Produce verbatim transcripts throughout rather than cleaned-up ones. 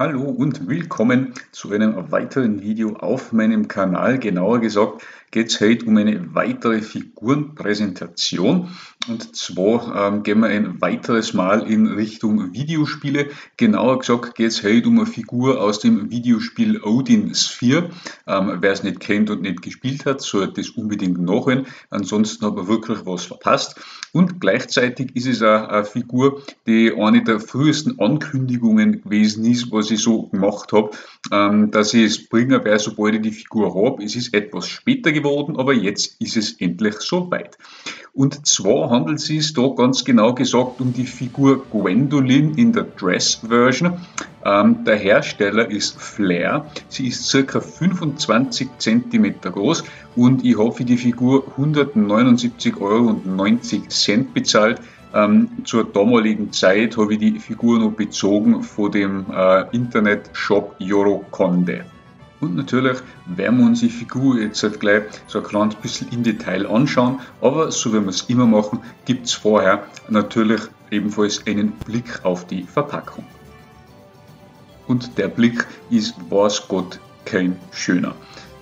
Hallo und willkommen zu einem weiteren Video auf meinem Kanal. Genauer gesagt geht es heute um eine weitere Figurenpräsentation. Und zwar ähm, gehen wir ein weiteres Mal in Richtung Videospiele. Genauer gesagt geht es heute um eine Figur aus dem Videospiel Odin Sphere. Ähm, wer es nicht kennt und nicht gespielt hat, sollte es unbedingt nachholen. Ansonsten hat man wirklich was verpasst. Und gleichzeitig ist es auch eine Figur, die eine der frühesten Ankündigungen gewesen ist, was ich so gemacht habe, ähm, dass ich es bringen werde, sobald ich die Figur habe. Es ist etwas später geworden, aber jetzt ist es endlich soweit. Und zwar handelt es sich da ganz genau gesagt um die Figur Gwendolyn in der Dress-Version. Ähm, der Hersteller ist Flair. Sie ist ca. fünfundzwanzig Zentimeter groß und ich habe für die Figur hundertneunundsiebzig Euro neunzig bezahlt. Ähm, zur damaligen Zeit habe ich die Figur noch bezogen von dem äh, Internet-Shop Yorokonde. Und natürlich werden wir uns die Figur jetzt halt gleich so ein kleines bisschen im Detail anschauen, aber so wie wir es immer machen, gibt es vorher natürlich ebenfalls einen Blick auf die Verpackung. Und der Blick ist, weiß Gott, kein schöner.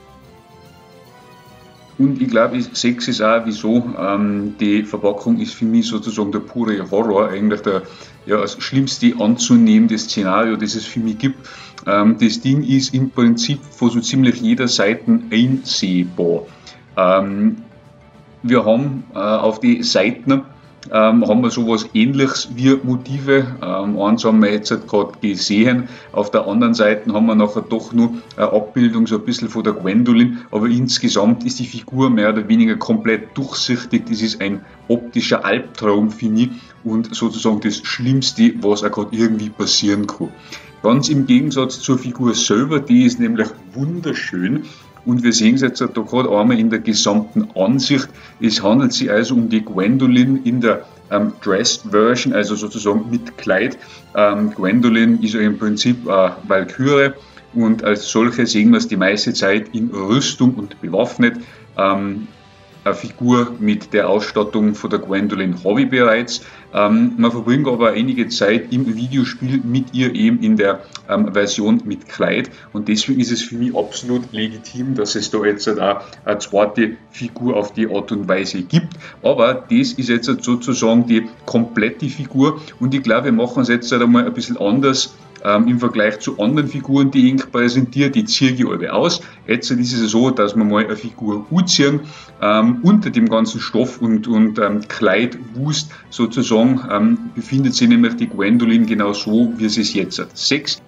Und ich glaube, ich sehe es auch, wieso ähm, die Verpackung ist für mich sozusagen der pure Horror, eigentlich der, ja, das schlimmste anzunehmende Szenario, das es für mich gibt. Ähm, das Ding ist im Prinzip von so ziemlich jeder Seite einsehbar. Ähm, wir haben äh, auf die Seiten Ähm, haben wir sowas Ähnliches wie Motive. Ähm, eins haben wir jetzt gerade gesehen. Auf der anderen Seite haben wir nachher doch nur eine Abbildung so ein bisschen von der Gwendolyn. Aber insgesamt ist die Figur mehr oder weniger komplett durchsichtig. Das ist ein optischer Albtraum für mich und sozusagen das Schlimmste, was auch gerade irgendwie passieren kann. Ganz im Gegensatz zur Figur selber, die ist nämlich wunderschön. Und wir sehen es jetzt da gerade einmal in der gesamten Ansicht. Es handelt sich also um die Gwendolyn in der ähm, Dressed-Version, also sozusagen mit Kleid. Ähm, Gwendolyn ist ja im Prinzip äh, Valkyrie und als solche sehen wir es die meiste Zeit in Rüstung und bewaffnet. Ähm, Eine Figur mit der Ausstattung von der Gwendolyn habe ich bereits. Ähm, man verbringt aber einige Zeit im Videospiel mit ihr eben in der ähm, Version mit Kleid und deswegen ist es für mich absolut legitim, dass es da jetzt halt auch eine zweite Figur auf die Art und Weise gibt. Aber das ist jetzt halt sozusagen die komplette Figur und ich glaube, wir machen es jetzt halt einmal ein bisschen anders. Ähm, im Vergleich zu anderen Figuren, die ich präsentiere, die ziehe ich alle aus. Jetzt ist es so, dass wir mal eine Figur anziehen, ähm, unter dem ganzen Stoff und, und ähm, Kleidwust sozusagen ähm, befindet sich nämlich die Gwendolyn genau so, wie sie es jetzt hat. Sechs.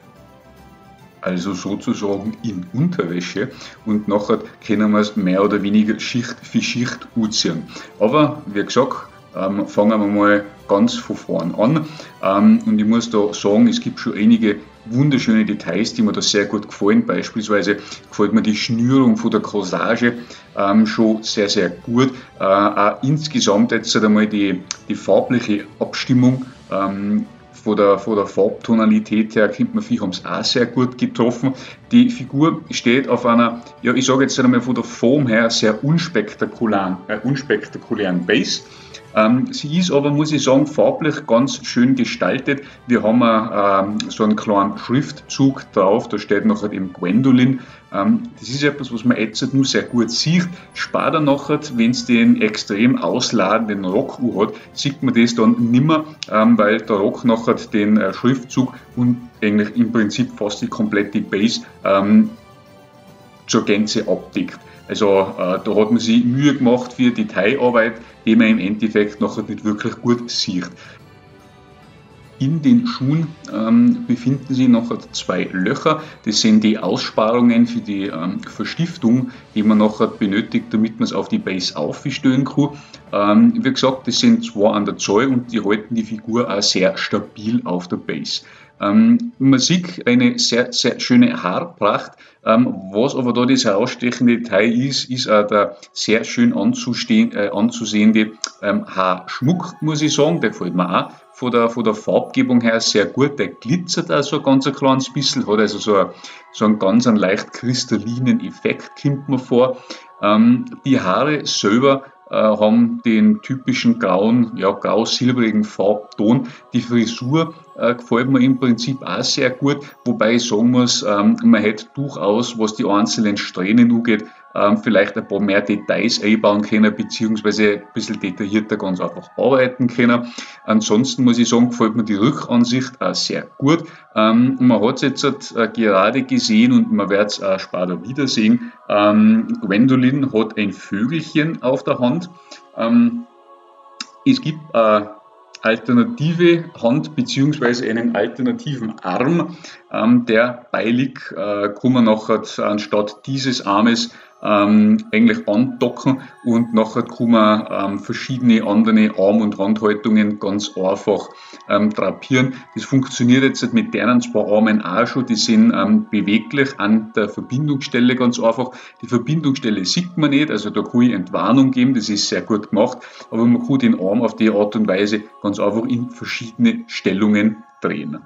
Also sozusagen in Unterwäsche und nachher können wir es mehr oder weniger Schicht für Schicht anziehen. Aber wie gesagt, Ähm, fangen wir mal ganz von vorn an. Ähm, und ich muss da sagen, es gibt schon einige wunderschöne Details, die mir da sehr gut gefallen. Beispielsweise gefällt mir die Schnürung von der Corsage ähm, schon sehr, sehr gut. Äh, auch insgesamt jetzt einmal die, die farbliche Abstimmung. Ähm, Von der, von der Farbtonalität her, könnte man viel, haben es auch sehr gut getroffen. Die Figur steht auf einer, ja, ich sage jetzt einmal von der Form her, sehr unspektakulären, äh, unspektakulären Base. Ähm, sie ist aber, muss ich sagen, farblich ganz schön gestaltet. Wir haben ähm, so einen kleinen Schriftzug drauf, da steht nachher eben Gwendolyn. Ähm, das ist etwas, was man jetzt nur sehr gut sieht. Später nachher, wenn es den extrem ausladenden Rock hat, sieht man das dann nimmer, ähm, weil der Rock nachher den äh, Schriftzug und eigentlich im Prinzip fast die komplette Base ähm, zur Gänze abdeckt. Also äh, da hat man sich Mühe gemacht für Detailarbeit, die man im Endeffekt nachher nicht wirklich gut sieht. In den Schuhen ähm, befinden sich nachher zwei Löcher. Das sind die Aussparungen für die ähm, Verstiftung, die man nachher benötigt, damit man es auf die Base aufstellen kann. Ähm, wie gesagt, das sind zwei an der Zahl und die halten die Figur auch sehr stabil auf der Base. Ähm, man sieht eine sehr, sehr schöne Haarpracht. Ähm, was aber da das herausstechende Detail ist, ist auch der sehr schön äh, anzusehende ähm, Haarschmuck, muss ich sagen. Der gefällt mir auch von der, von der Farbgebung her sehr gut. Der glitzert auch so ein ganz kleines bisschen, hat also so, a, so einen ganz einen leicht kristallinen Effekt, kommt mir vor. Ähm, die Haare selber äh, haben den typischen grauen, ja, grau-silbrigen Farbton. Die Frisur äh, gefällt mir im Prinzip auch sehr gut, wobei ich sagen muss, ähm, man hätte durchaus, was die einzelnen Strähnen angeht, ähm, vielleicht ein paar mehr Details einbauen können, beziehungsweise ein bisschen detaillierter ganz einfach arbeiten können. Ansonsten muss ich sagen, gefällt mir die Rückansicht auch sehr gut. Ähm, man hat es jetzt äh, gerade gesehen und man wird es auch später wiedersehen. Ähm, Gwendoline hat ein Vögelchen auf der Hand. Ähm, es gibt äh, alternative Hand bzw. einen alternativen Arm, ähm, der beilig, äh, kann man nachher anstatt dieses Armes ähm, eigentlich andocken und nachher kann man ähm, verschiedene andere Arm- und Handhaltungen ganz einfach ähm, drapieren. Das funktioniert jetzt mit deren zwei Armen auch schon, die sind ähm, beweglich an der Verbindungsstelle ganz einfach. Die Verbindungsstelle sieht man nicht, also da kann ich Entwarnung geben, das ist sehr gut gemacht, aber man kann den Arm auf die Art und Weise ganz einfach in verschiedene Stellungen drehen.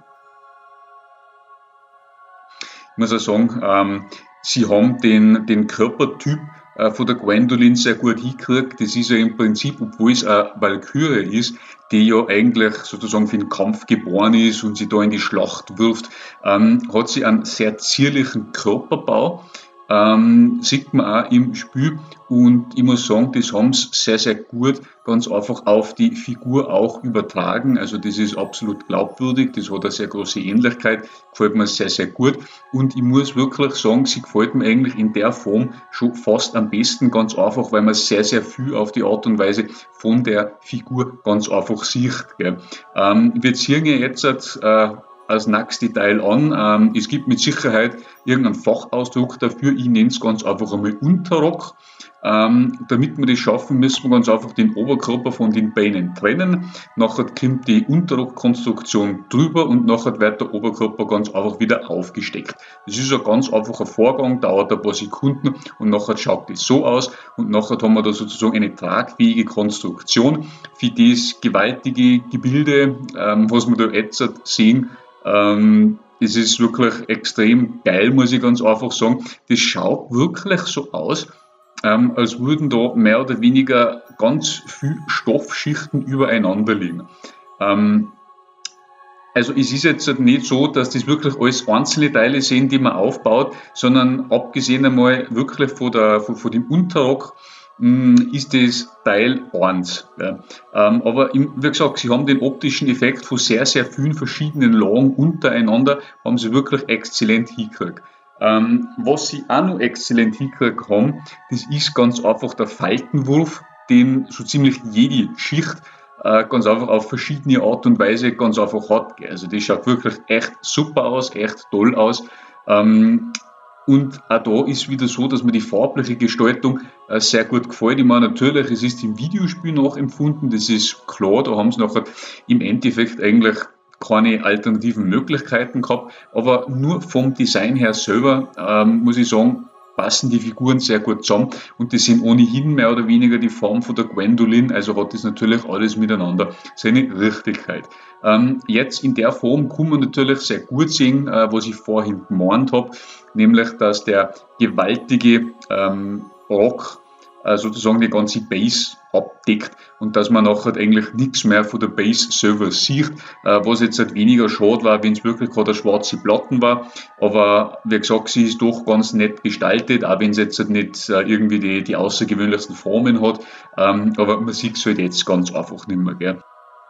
Ich muss auch sagen, ähm, sie haben den, den Körpertyp äh, von der Gwendoline sehr gut hingekriegt. Das ist ja im Prinzip, obwohl es eine Walküre ist, die ja eigentlich sozusagen für den Kampf geboren ist und sie da in die Schlacht wirft, ähm, hat sie einen sehr zierlichen Körperbau. Ähm, sieht man auch im Spiel und ich muss sagen, das haben sie sehr, sehr gut ganz einfach auf die Figur auch übertragen. Also das ist absolut glaubwürdig, das hat eine sehr große Ähnlichkeit, gefällt mir sehr, sehr gut und ich muss wirklich sagen, sie gefällt mir eigentlich in der Form schon fast am besten, ganz einfach, weil man sehr, sehr viel auf die Art und Weise von der Figur ganz einfach sieht. Gell. Ähm, wir ziehen ja jetzt äh, als nächstes Detail an. Ähm, es gibt mit Sicherheit irgendeinen Fachausdruck dafür. Ich nenne es ganz einfach einmal Unterrock. Ähm, damit wir das schaffen, müssen wir ganz einfach den Oberkörper von den Beinen trennen. Nachher kommt die Unterrockkonstruktion drüber und nachher wird der Oberkörper ganz einfach wieder aufgesteckt. Das ist ein ganz einfacher Vorgang, dauert ein paar Sekunden und nachher schaut das so aus und nachher haben wir da sozusagen eine tragfähige Konstruktion für das gewaltige Gebilde, ähm, was wir da jetzt sehen. Ähm, das ist wirklich extrem geil, muss ich ganz einfach sagen. Das schaut wirklich so aus, ähm, als würden da mehr oder weniger ganz viel Stoffschichten übereinander liegen. Ähm, also es ist jetzt nicht so, dass das wirklich alles einzelne Teile sind, die man aufbaut, sondern abgesehen einmal wirklich von, der, von, von dem Unterrock, ist das Teil eins. Ja. Ähm, aber im, wie gesagt, sie haben den optischen Effekt von sehr, sehr vielen verschiedenen Lagen untereinander, haben sie wirklich exzellent hingekriegt. Ähm, was sie auch noch exzellent hingekriegt haben, das ist ganz einfach der Faltenwurf, den so ziemlich jede Schicht äh, ganz einfach auf verschiedene Art und Weise ganz einfach hat. Also das schaut wirklich echt super aus, echt toll aus. Ähm, Und auch da ist wieder so, dass mir die farbliche Gestaltung äh, sehr gut gefällt. Ich meine, natürlich, es ist im Videospiel nachempfunden, das ist klar, da haben sie nachher im Endeffekt eigentlich keine alternativen Möglichkeiten gehabt, aber nur vom Design her selber, ähm, muss ich sagen, passen die Figuren sehr gut zusammen und das sind ohnehin mehr oder weniger die Form von der Gwendoline, also hat das natürlich alles miteinander seine Richtigkeit. Ähm, jetzt in der Form kann man natürlich sehr gut sehen, äh, was ich vorhin gemeint habe, nämlich dass der gewaltige ähm, Rock äh, sozusagen die ganze Base abdeckt und dass man nachher eigentlich nichts mehr von der Base selber sieht, äh, was jetzt halt weniger schade war, wenn es wirklich gerade eine schwarze Platten war, aber wie gesagt, sie ist doch ganz nett gestaltet, auch wenn es jetzt halt nicht äh, irgendwie die, die außergewöhnlichsten Formen hat, ähm, aber man sieht es halt jetzt ganz einfach nicht mehr, gell.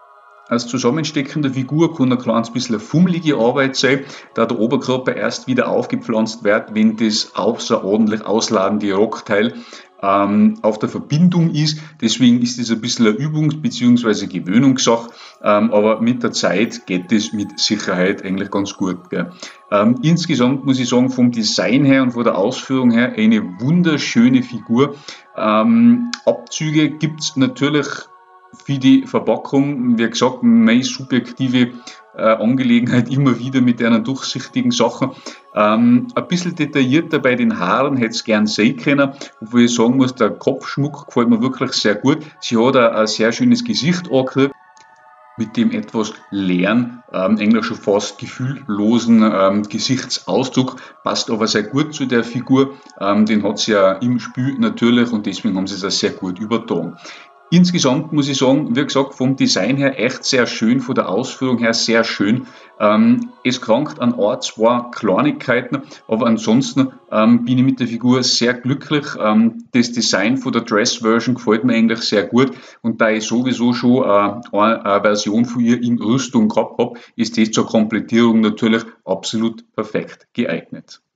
Als zusammensteckende Figur kann ein kleines bisschen eine fummelige Arbeit sein, da der Oberkörper erst wieder aufgepflanzt wird, wenn das außerordentlich ausladende Rockteil ähm, auf der Verbindung ist. Deswegen ist das ein bisschen eine Übungs- bzw. Gewöhnungssache, ähm, aber mit der Zeit geht das mit Sicherheit eigentlich ganz gut. Gell. Ähm, insgesamt muss ich sagen, vom Design her und von der Ausführung her eine wunderschöne Figur. Ähm, Abzüge gibt es natürlich für die Verpackung, wie gesagt, meine subjektive äh, Angelegenheit immer wieder mit einer durchsichtigen Sachen. Ähm, ein bisschen detaillierter bei den Haaren hätte es gern sehen können, obwohl ich sagen muss, der Kopfschmuck gefällt mir wirklich sehr gut. Sie hat ein, ein sehr schönes Gesicht angekriegt. mit dem etwas leeren, ähm, eigentlich schon fast gefühllosen ähm, Gesichtsausdruck, passt aber sehr gut zu der Figur. Ähm, den hat sie ja im Spiel natürlich und deswegen haben sie es auch sehr gut übertragen. Insgesamt muss ich sagen, wie gesagt, vom Design her echt sehr schön, von der Ausführung her sehr schön. Ähm, es krankt an ein, zwei Kleinigkeiten, aber ansonsten ähm, bin ich mit der Figur sehr glücklich. Ähm, das Design von der Dress-Version gefällt mir eigentlich sehr gut und da ich sowieso schon äh, eine, eine Version von ihr in Rüstung gehabt habe, ist das zur Komplettierung natürlich absolut perfekt geeignet.